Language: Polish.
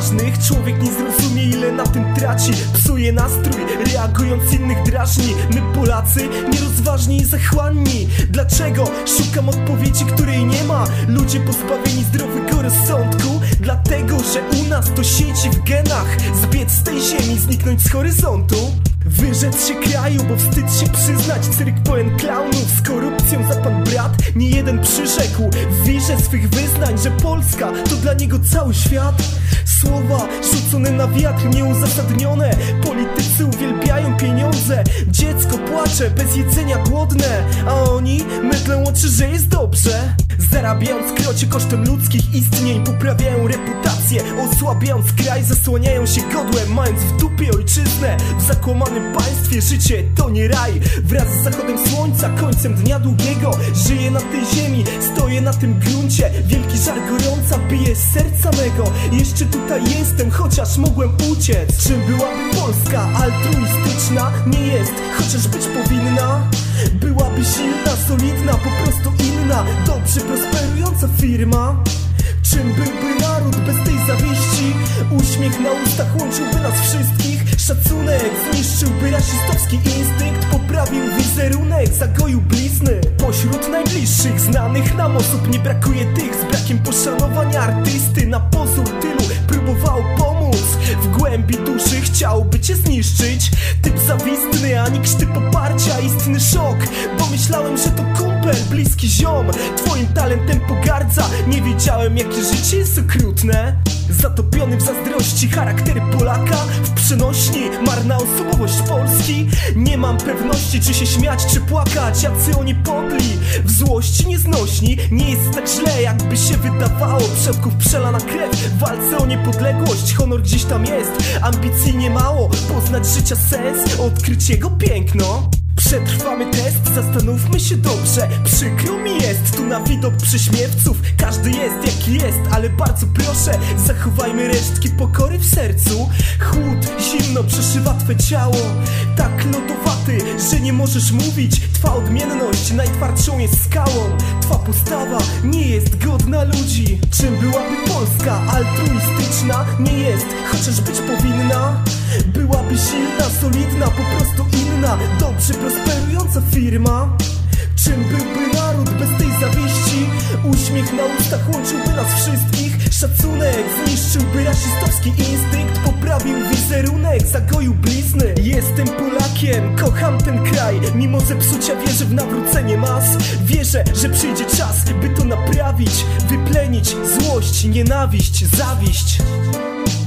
ważnych. Człowiek nie zrozumie, ile na tym traci. Psuje nastrój, reagując innych drażni. My Polacy nierozważni i zachłanni. Dlaczego? Szukam odpowiedzi, której nie ma. Ludzie pozbawieni zdrowego rozsądku. Dlatego, że u nas to siedzi w genach. Zbiec z tej ziemi, zniknąć z horyzontu. Wyrzec się kraju, bo wstyd się przyznać. Cyrk pełen klaunów, z korupcją za pan brat. Nie jeden przyrzekł w wirze swych wyznań, że Polska to dla niego cały świat. Słowa rzucone na wiatr, nieuzasadnione. Politycy uwielbiają pieniądze. Dziecko płacze, bez jedzenia głodne. A oni mydlą oczy, że jest dobrze. Zarabiając krocie kosztem ludzkich istnień. Poprawiają reputację, osłabiając kraj. Zasłaniają się godłem, mając w dupie ojczyznę. W zakłamanym państwie życie to nie raj. Wraz z zachodem słońca, końcem dnia długiego. Żyję na tej ziemi, stoję na tym gruncie. Wielki żar gorąca bije z serca mego. Jeszcze tutaj jestem, chociaż mogłem uciec. Czym byłaby Polska altruistyczna? Nie jest, chociaż być powinna. Byłaby silna, solidna, po prostu inna. Dobrze prosperująca firma. Czym byłby naród bez tej zawiści? Uśmiech na ustach łączyłby nas wszystkich. Szacunek zniszczyłby rasistowski instynkt. Poprawił wizerunek, zagoił blizny. Pośród najbliższych znanych nam osób nie brakuje tych z brakiem poszanowania artysty. Na pozór tylu próbowało pomóc. W głębi duszy chciałby cię zniszczyć. Typ zawistny, ani krzty poparcia. Istny szok, bo myślałem, że to kumpel, bliski ziom. Twoim talentem pogardza. Nie wiedziałem, jakie życie jest okrutne. Zatopiony w zazdrości charakter Polaka. W przenośni marna osobowość Polski. Nie mam pewności, czy się śmiać, czy płakać. Jacy oni podli, w złości nieznośni. Nie jest tak źle, jakby się wydawało. Przodków przelana krew w walce o niepodległość. Honor gdzieś tam jest, ambicji nie mało. Poznać życia sens, odkryć jego piękno. Przetrwamy test, zastanówmy się dobrze. Przykro mi jest tu na widok prześmiewców. Każdy jest jaki jest, ale bardzo proszę, zachowajmy resztki pokory w sercu. Chłód, zimno przeszywa twe ciało. Tak lodowaty, że nie możesz mówić. Twa odmienność najtwardszą jest skałą. Twa postawa nie jest godna ludzi. Czym byłaby Polska altruistyczna? Nie jest, chociaż być powinna. Byłaby silna, solidna, po prostu inna. Dobrze prosperująca firma. Czym byłby naród bez tej zawiści? Uśmiech na ustach łączyłby nas wszystkich. Szacunek zniszczyłby rasistowski instynkt. Poprawił wizerunek, zagoił blizny. Jestem Polakiem, kocham ten kraj. Mimo zepsucia wierzę w nawrócenie mas. Wierzę, że przyjdzie czas, by to naprawić. Wyplenić złość, nienawiść, zawiść.